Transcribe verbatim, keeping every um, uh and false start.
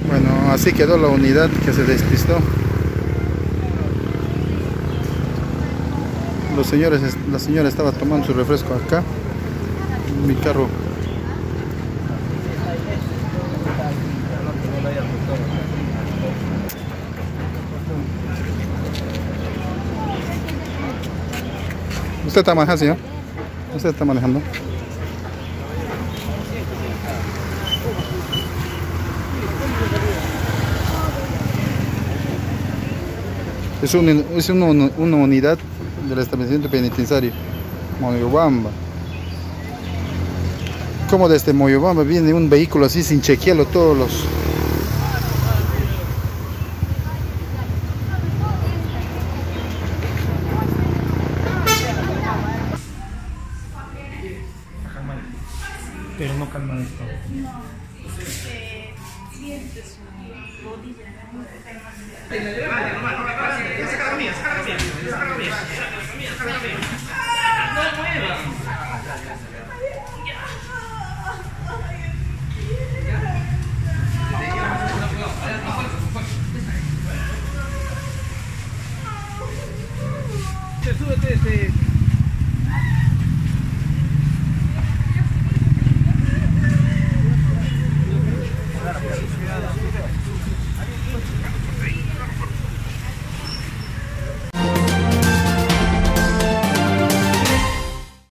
Bueno, así quedó la unidad que se despistó. Los señores, la señora estaba tomando su refresco acá. Mi carro. ¿Usted está manejando, señor? ¿Usted está manejando? Es, un, es una, una unidad del establecimiento penitenciario Moyobamba. Como desde Moyobamba viene un vehículo así sin chequearlo todos los... Pero no calma esto. Súbete, este.